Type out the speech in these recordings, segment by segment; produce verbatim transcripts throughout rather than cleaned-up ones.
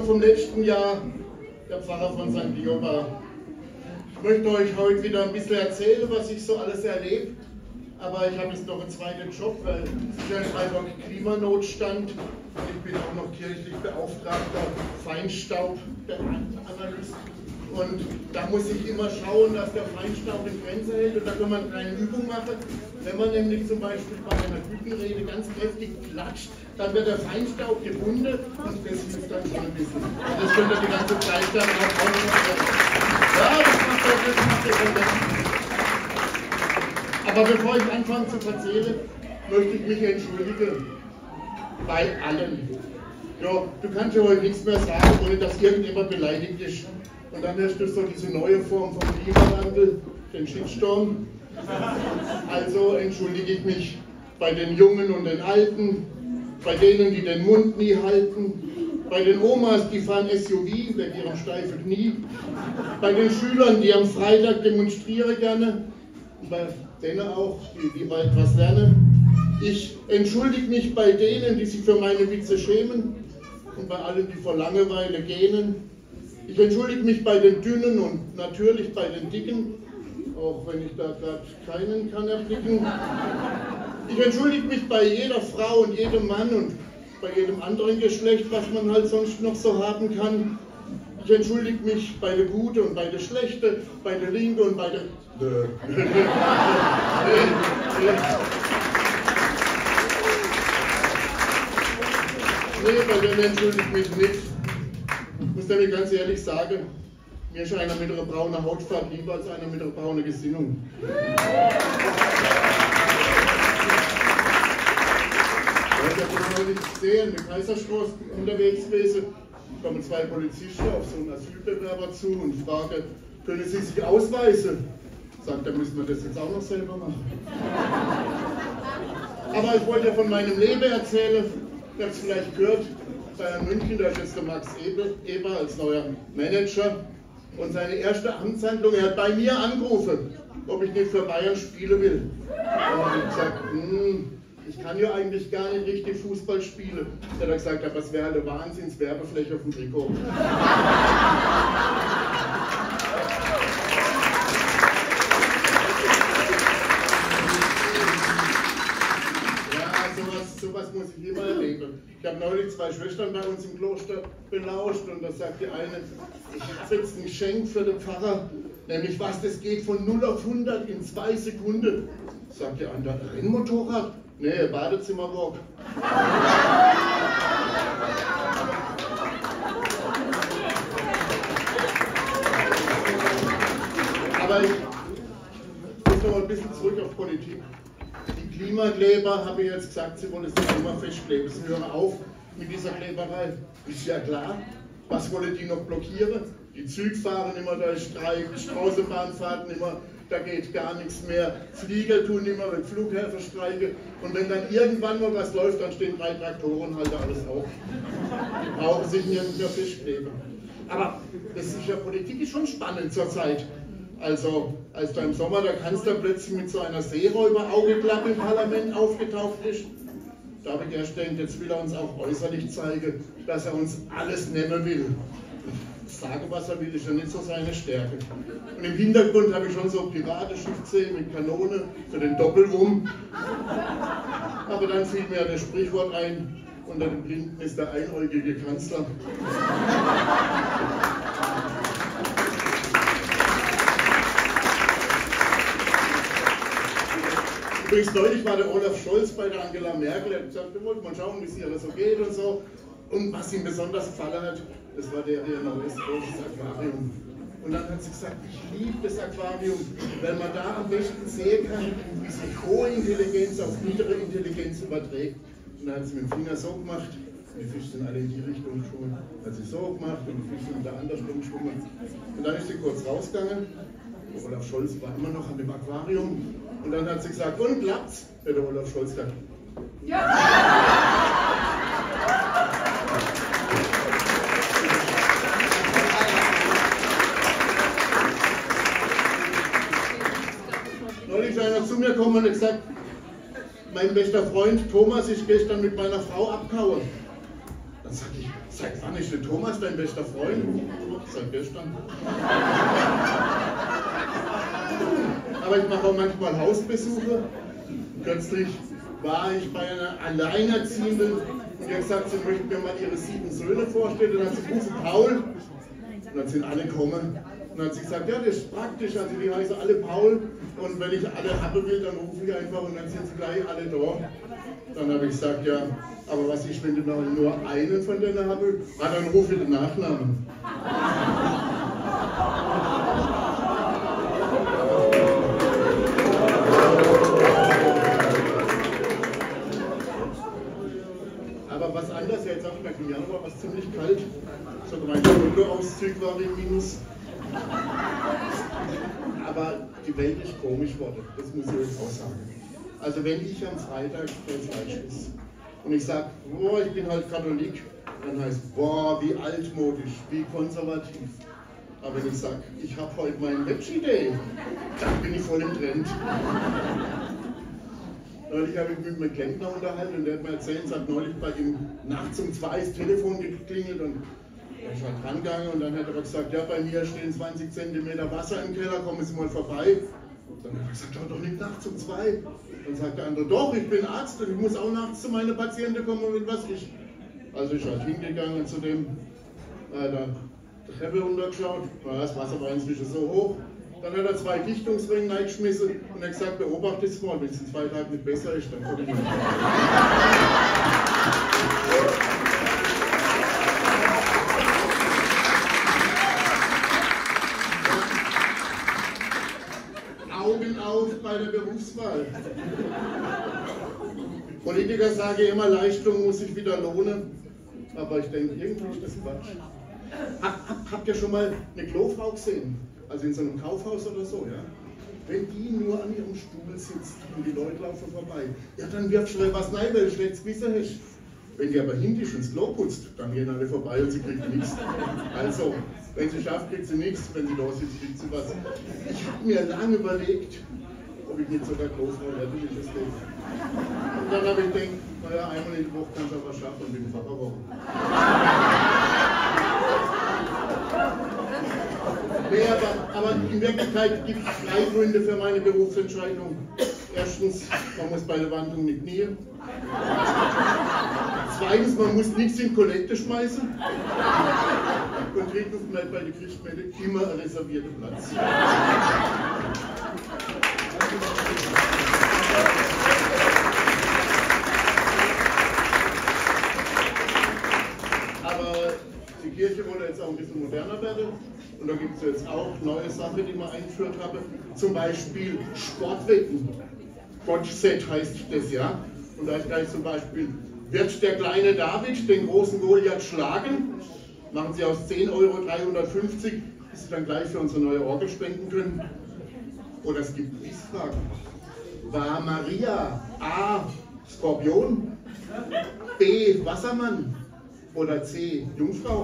vom letzten Jahr, der Pfarrer von Sankt Lioba. Ich möchte euch heute wieder ein bisschen erzählen, was ich so alles erlebe. Aber ich habe jetzt noch einen zweiten Job, weil es ist ja in Freiburg Klimanotstand. Ich bin auch noch kirchlich beauftragter Feinstaubanalyst. Und da muss ich immer schauen, dass der Feinstaub in Grenze hält. Und da kann man eine kleine Übung machen. Wenn man nämlich zum Beispiel bei einer Büttenrede ganz kräftig klatscht, dann wird der Feinstaub gebunden und das hilft dann schon ein bisschen. Und das könnt ihr die ganze Zeit dann auch ausprobieren. Ja, das macht das, das macht das schon ganz gut. Aber bevor ich anfange zu erzählen, möchte ich mich entschuldigen. Bei allen. Ja, du kannst ja heute nichts mehr sagen, ohne dass irgendjemand beleidigt ist. Und dann hast du so diese neue Form vom Klimawandel, den Shitstorm. Also entschuldige ich mich bei den Jungen und den Alten, bei denen, die den Mund nie halten, bei den Omas, die fahren S U V wegen ihrem steifen Knie, bei den Schülern, die am Freitag demonstrieren gerne, und bei denen auch, die, die bald was lernen. Ich entschuldige mich bei denen, die sich für meine Witze schämen und bei allen, die vor Langeweile gähnen. Ich entschuldige mich bei den Dünnen und natürlich bei den Dicken, auch wenn ich da gerade keinen kann erblicken. Ich entschuldige mich bei jeder Frau und jedem Mann und bei jedem anderen Geschlecht, was man halt sonst noch so haben kann. Ich entschuldige mich bei der Gute und bei der Schlechte, bei der Linke und bei der... Nee, bei denen entschuldige ich mich nicht. Ich muss nämlich ganz ehrlich sagen, mir ist einer mit einer braunen Hautfarbe lieber als einer mit einer braunen Gesinnung. Ich habe das neulich gesehen, mit Kaiserstraße unterwegs gewesen. Da kommen zwei Polizisten auf so einen Asylbewerber zu und fragen, können Sie sich ausweisen? Sagt, da müssen wir das jetzt auch noch selber machen. Aber ich wollte ja von meinem Leben erzählen. Ihr habt es vielleicht gehört, Bayern München, da ist jetzt der Max Eber als neuer Manager. Und seine erste Amtshandlung, er hat bei mir angerufen, ob ich nicht für Bayern spielen will. Und ich habe gesagt, hm, ich kann ja eigentlich gar nicht richtig Fußball spielen. Da hat er gesagt, aber es wäre eine Wahnsinns-Werbefläche auf dem Trikot. Sowas muss ich immer erleben. Ich habe neulich zwei Schwestern bei uns im Kloster belauscht und da sagt die eine, ich habe jetzt ein Geschenk für den Pfarrer, nämlich was, das geht von null auf hundert in zwei Sekunden. Sagt die andere, Rennmotorrad? Nee, Badezimmerwalk. Aber ich muss noch mal ein bisschen zurück auf Politik. Die Klimakleber haben jetzt gesagt, sie wollen sich immer festkleben. Sie hören auf mit dieser Kleberei. Ist ja klar. Was wollen die noch blockieren? Die Züge fahren immer, da ist Streik, Straßenbahnfahrten immer, da geht gar nichts mehr. Flieger tun immer, wenn Flughäfen streiken. Und wenn dann irgendwann mal was läuft, dann stehen drei Traktoren halt alles auf. Die brauchen sich nirgends mehr festkleben. Aber das ist ja, Politik ist schon spannend zurzeit. Also, als da im Sommer der Kanzler plötzlich mit so einer Seeräuber-Augenklappe im Parlament aufgetaucht ist, da habe ich erst gedacht, jetzt will er uns auch äußerlich zeigen, dass er uns alles nehmen will. Sagen, was er will, ist ja nicht so seine Stärke. Und im Hintergrund habe ich schon so private Schiffsee mit Kanone für den Doppelwurm. Aber dann fiel mir das Sprichwort ein, unter den Blinden ist der einäugige Kanzler. Übrigens, neulich war der Olaf Scholz bei der Angela Merkel, er hat gesagt, wir wollten mal schauen, wie es ihr alles so geht und so. Und was ihm besonders gefallen hat, das war der hier neues großes Aquarium. Und dann hat sie gesagt, ich liebe das Aquarium, weil man da am besten sehen kann, wie sich hohe Intelligenz auf niedere Intelligenz überträgt. Und dann hat sie mit dem Finger so gemacht, und die Fische sind alle in die Richtung geschwommen. Hat sie so gemacht und die Fische sind da andersrum geschwommen. Und dann ist sie kurz rausgegangen. Olaf Scholz war immer noch an dem Aquarium. Und dann hat sie gesagt, und klappt's? Hat der Olaf Scholz gesagt, ja! Neulich ist einer zu mir gekommen und hat gesagt, mein bester Freund Thomas ist gestern mit meiner Frau abgehauen. Da Dann sag ich, seit wann ist der Thomas dein bester Freund? Seit gestern. Aber ich mache auch manchmal Hausbesuche. Kürzlich war ich bei einer Alleinerziehenden und die hat gesagt, sie möchte mir mal ihre sieben Söhne vorstellen. Dann hat sie gerufen, Paul. Und dann sind alle gekommen. Und dann hat sie gesagt, ja, das ist praktisch, also die heißen alle Paul. Und wenn ich alle haben will, dann rufe ich einfach und dann sind sie gleich alle da. Dann habe ich gesagt, ja, aber was ist, wenn du noch nur einen von denen haben willst? Ah, dann rufe ich den Nachnamen. Aber was anders, jetzt habe ich gemerkt, im Januar war es ziemlich kalt. Sogar mein Kontoauszug war im Minus. Aber die Welt ist komisch geworden, das muss ich euch auch sagen. Also wenn ich am Freitag kein Fleisch esse und ich sage, boah, ich bin halt Katholik, dann heißt es, boah, wie altmodisch, wie konservativ. Aber wenn ich sage, ich habe heute meinen Veggie Day, dann bin ich voll im Trend. Neulich habe ich mich mit einem Klempner unterhalten und der hat mir erzählt, es hat neulich bei ihm nachts um zwei das Telefon geklingelt und ich war dran gegangen und dann hat er gesagt, ja, bei mir stehen zwanzig Zentimeter Wasser im Keller, kommen Sie mal vorbei. Dann hat er gesagt, ja, doch nicht nachts um zwei. Dann sagt der andere, doch, ich bin Arzt und ich muss auch nachts zu meinen Patienten kommen, wenn was ist. Also ich halt hingegangen zu dem, äh, da die Treppe runtergeschaut, das Wasser war inzwischen so hoch. Dann hat er zwei Dichtungsringe reingeschmissen und hat gesagt, beobachte es mal, wenn es in zwei Tagen nicht besser ist, dann komme ich nicht. Augen auf bei der Berufswahl. Politiker sagen immer, Leistung muss sich wieder lohnen, aber ich denke, irgendwie ist das Quatsch. Hab, hab, habt ihr schon mal eine Klofrau gesehen? Also in so einem Kaufhaus oder so, ja? Wenn die nur an ihrem Stuhl sitzt und die Leute laufen vorbei, ja, dann wirft schnell was rein, weil du schlechtes Gewissen hast. Wenn die aber hintisch ins Klo putzt, dann gehen alle vorbei und sie kriegt nichts. Also, wenn sie schafft, kriegt sie nichts, wenn sie da sitzt, kriegt sie was. Ich habe mir lange überlegt, ob ich nicht sogar Klofrau werde, wie das geht. Und dann habe ich gedacht, naja, einmal in der Woche kannst du aber schaffen und bin Pfarrer. Nee, aber, aber in Wirklichkeit gibt es drei Gründe für meine Berufsentscheidung. Erstens, man muss bei der Wandlung nicht knien. Zweitens, man muss nichts in Kollekte schmeißen. Und drittens, bleibt bei der Christmette immer ein reservierter Platz. Aber die Kirche wollte jetzt auch ein bisschen moderner werden. Und da gibt es jetzt auch neue Sachen, die wir eingeführt haben. Zum Beispiel Sportwetten. Botch-Set heißt das, ja. Und da ist gleich zum Beispiel, wird der kleine David den großen Goliath schlagen? Machen Sie aus zehn Euro dreihundertfünfzig, bis Sie dann gleich für unsere neue Orgel spenden können. Oder es gibt Quizfragen. War Maria A. Skorpion, B. Wassermann oder C. Jungfrau?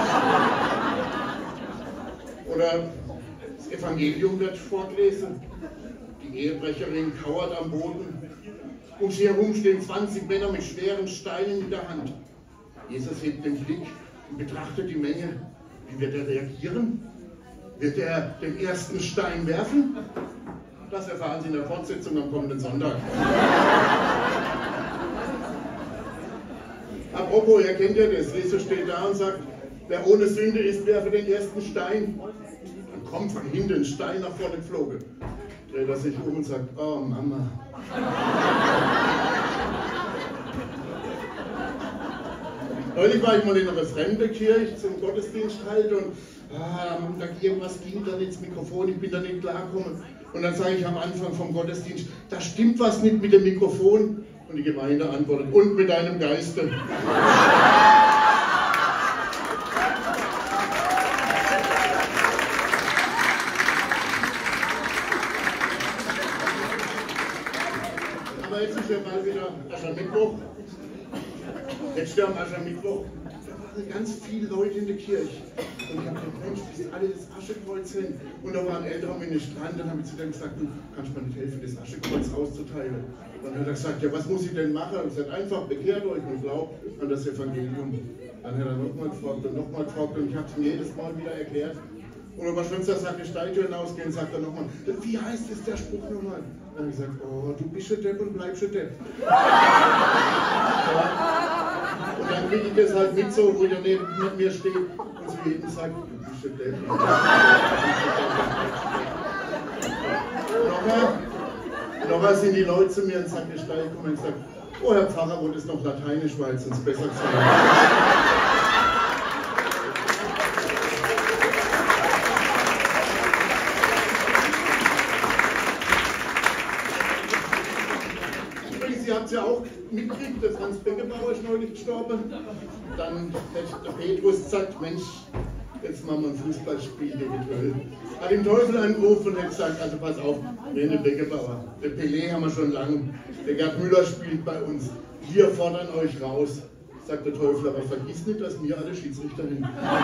Oder das Evangelium wird vorgelesen. Die Ehebrecherin kauert am Boden. Um sie herum stehen zwanzig Männer mit schweren Steinen in der Hand. Jesus hebt den Blick und betrachtet die Menge. Wie wird er reagieren? Wird er den ersten Stein werfen? Das erfahren Sie in der Fortsetzung am kommenden Sonntag. Apropos, ihr kennt ja das. Jesus steht da und sagt, wer ohne Sünde ist, werfe den ersten Stein. Dann kommt von hinten ein Stein nach vorne geflogen. Dreht er sich um und sagt, oh Mama. Neulich war ich mal in einer fremden Kirche zum Gottesdienst halt und ah, da irgendwas ging dann ins Mikrofon, ich bin da nicht klargekommen. Und dann sage ich am Anfang vom Gottesdienst, da stimmt was nicht mit dem Mikrofon. Und die Gemeinde antwortet, und mit deinem Geiste. Aber jetzt ist ja mal wieder Aschermittwoch. Letztes Jahr am Aschermittwoch, da waren ganz viele Leute in der Kirche. Und ich habe gedacht, Mensch, das ist alles das Aschekreuz hin. Und da war ein älterer Ministrant, dann habe ich zu dem gesagt, du kannst mir nicht helfen, das Aschekreuz auszuteilen. Und dann hat er gesagt, ja, was muss ich denn machen? Und ich gesagt, einfach bekehrt euch und glaubt an das Evangelium. Dann hat er nochmal gefragt und nochmal gefragt und ich habe es ihm jedes Mal wieder erklärt. Und wenn wir schon zur Sakristeitür hinausgehen, sagt er nochmal, wie heißt es der Spruch nochmal? Dann habe ich gesagt, oh, du bist ein Depp und bleibst ein Depp. Und dann kriege ich das halt mit so, wo der neben mir steht und zu jedem sagt, du bist ein Depp. Nochmal, nochmal sind die Leute zu mir in Sakristei gekommen und gesagt, oh Herr Pfarrer, wo das noch Lateinisch war, jetzt uns besser gesagt. Ihr habt es ja auch mitgekriegt, der Franz Beckenbauer ist neulich gestorben. Dann hat der Petrus gesagt, Mensch, jetzt machen wir ein Fußballspiel eventuell. Hat den Teufel angerufen und hat gesagt, also pass auf, René Beckenbauer, der Pelé haben wir schon lange, der Gerd Müller spielt bei uns, wir fordern euch raus. Sagt der Teufel, aber vergiss nicht, dass wir alle Schiedsrichter sind.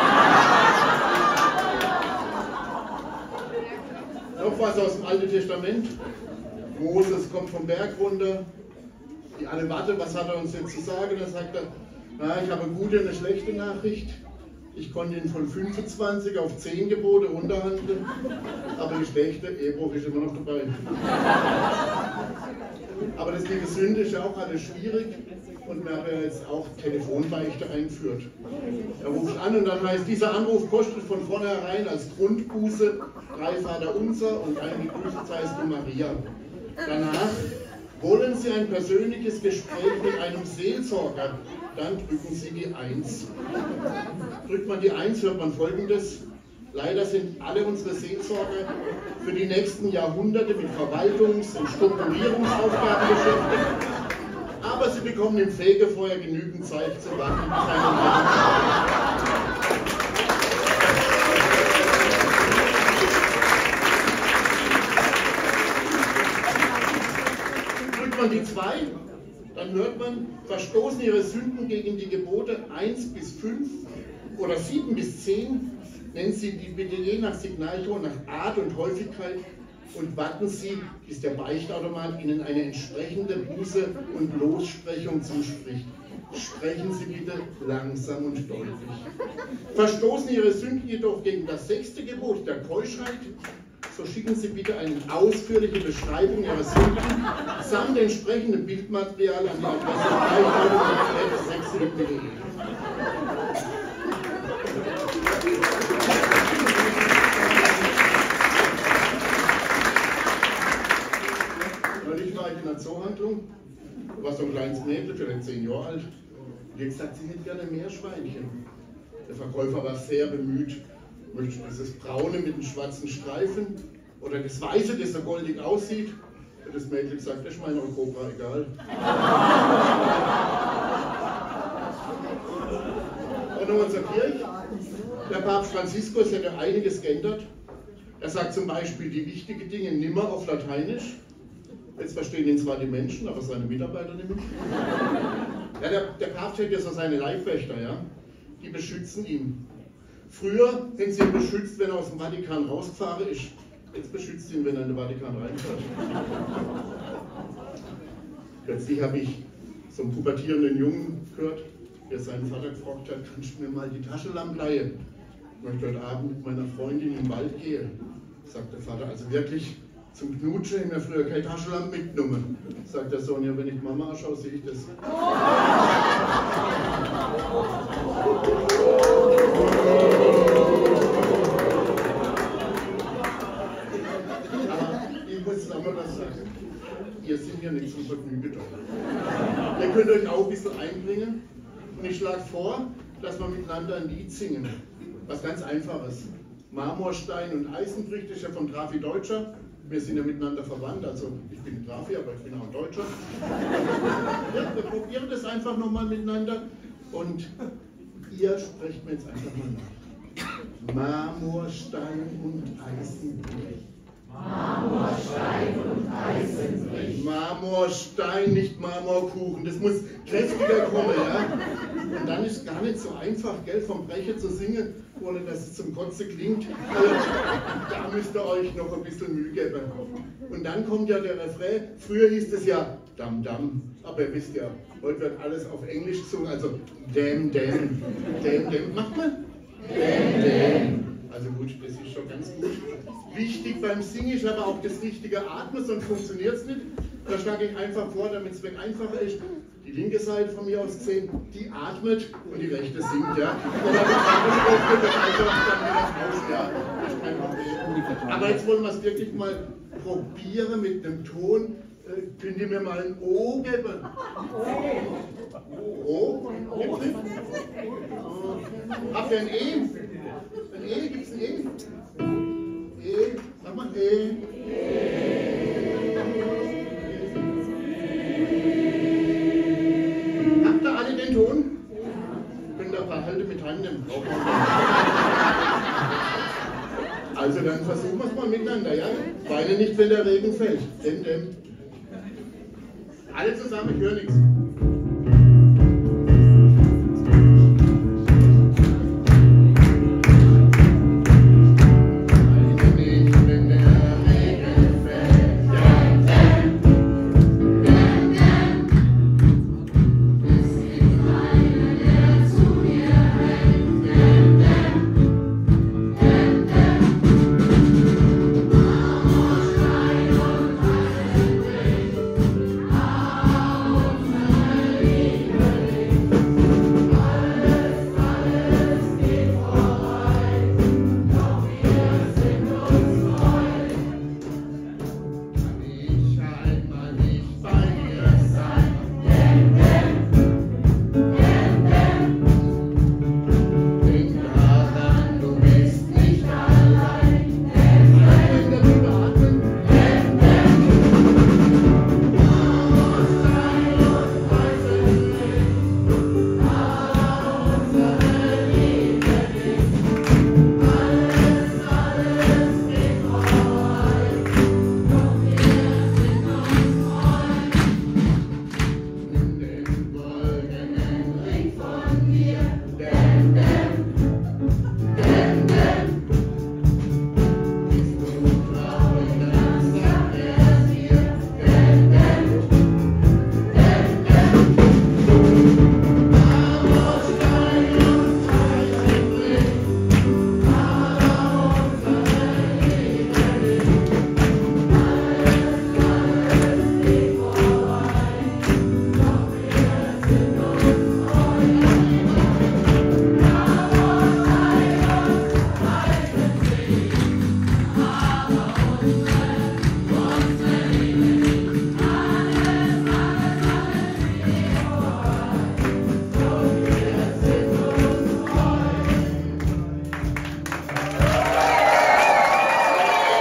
Noch was aus dem Alten Testament. Moses kommt vom Berg runter. Die alle warten, was hat er uns jetzt zu sagen? Da sagt er, na, ich habe eine gute und eine schlechte Nachricht. Ich konnte ihn von fünfundzwanzig auf zehn Gebote runterhandeln, aber die schlechte, Ehebruch ist immer noch dabei. Aber das mit der Sünde ist ja auch alles schwierig und wir haben ja jetzt auch Telefonbeichte eingeführt. Er ruft an und dann heißt, dieser Anruf kostet von vornherein als Grundbuße drei Vaterunser und ein Gegrüßet seist du Maria. Danach wollen Sie ein persönliches Gespräch mit einem Seelsorger, dann drücken Sie die eins. Drückt man die eins, hört man Folgendes. Leider sind alle unsere Seelsorger für die nächsten Jahrhunderte mit Verwaltungs- und Strukturierungsaufgaben beschäftigt, aber sie bekommen im Fegefeuer genügend Zeit zu warten, bis eine die zwei, dann hört man, verstoßen ihre Sünden gegen die Gebote eins bis fünf oder sieben bis zehn, nennen Sie die bitte je nach Signalton, nach Art und Häufigkeit und warten Sie, bis der Beichtautomat Ihnen eine entsprechende Buße und Lossprechung zuspricht. Sprechen Sie bitte langsam und deutlich. Verstoßen Ihre Sünden jedoch gegen das sechste Gebot der Keuschheit, so schicken Sie bitte eine ausführliche Beschreibung Ihrer Sünden samt entsprechendem Bildmaterial an die Adresse sechs punkt de. Neulich war ich in einer Zoohandlung, da war so ein kleines Mädchen, vielleicht zehn Jahre alt, und die hat gesagt, sie hätte gerne ein Meerschweinchen. Der Verkäufer war sehr bemüht. Möchtest du dieses braune mit den schwarzen Streifen oder das weiße, das so goldig aussieht? Und das Mädchen sagt, das ist mein Europa, egal. Und nochmal zur Kirche. Der Papst Franziskus hat ja einiges geändert. Er sagt zum Beispiel die wichtigen Dinge nimmer auf Lateinisch. Jetzt verstehen ihn zwar die Menschen, aber seine Mitarbeiter nicht mehr. Ja, der, der Papst hat ja so seine Leibwächter, ja? Die beschützen ihn. Früher hätten sie ihn beschützt, wenn er aus dem Vatikan rausgefahren ist. Jetzt beschützt ihn, wenn er in den Vatikan reinfährt. Plötzlich habe ich so einen pubertierenden Jungen gehört, der seinen Vater gefragt hat, kannst du mir mal die Taschenlampe leihen? Ich möchte heute Abend mit meiner Freundin im Wald gehen. Sagt der Vater, also wirklich, zum Knutschen haben wir früher keine Taschenlampe mitgenommen. Sagt der Sohn, ja, wenn ich Mama anschaue, sehe ich das. Ihr seid ja nicht zum Vergnügen da. Ihr könnt euch auch ein bisschen einbringen und ich schlage vor, dass wir miteinander ein Lied singen. Was ganz Einfaches. Marmorstein und Eisenbrüch ist ja von Trafi Deutscher. Wir sind ja miteinander verwandt, also ich bin Trafi, aber ich bin auch ein Deutscher. Ja, wir probieren das einfach nochmal miteinander und ihr sprecht mir jetzt einfach mal nach. Marmorstein und Eisenbrüch. Marmorstein und Eisenbrich. Marmorstein, nicht Marmorkuchen. Das muss kräftiger kommen, ja? Und dann ist gar nicht so einfach, gell, vom Brecher zu singen. wollen, dass es zum Kotzen klingt. Also, da müsst ihr euch noch ein bisschen Mühe geben. Und dann kommt ja der Refrain. Früher hieß es ja Dam Dam, aber ihr wisst ja, heute wird alles auf Englisch gesungen, also Damn Damn, Damn Damn. Macht man? Damn Damn. Also gut, das ist schon ganz gut. Wichtig beim Singen ist aber auch das richtige Atmen, sonst funktioniert es nicht. Da schlage ich einfach vor, damit es weg einfacher ist. Die linke Seite von mir aus gesehen, die atmet und die rechte singt, ja. Oder die andere das einfach dann wieder raus, ja. Das ist kein Problem. Aber jetzt wollen wir es wirklich mal probieren mit einem Ton. Äh, könnt ihr mir mal ein O geben? O? Gibt's nicht? Habt ihr ein E? Ein E? Gibt's ein E? E? Sag mal E. Habt ihr alle den Ton? Könnt ihr ein paar Halte mit reinnehmen. Also dann versuchen wir es mal miteinander, ja? Weine nicht, wenn der Regen fällt. Dem, dem. Alle zusammen, ich höre nichts.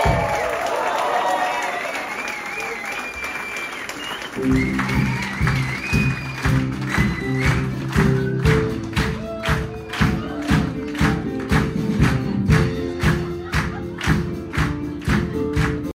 Thank you.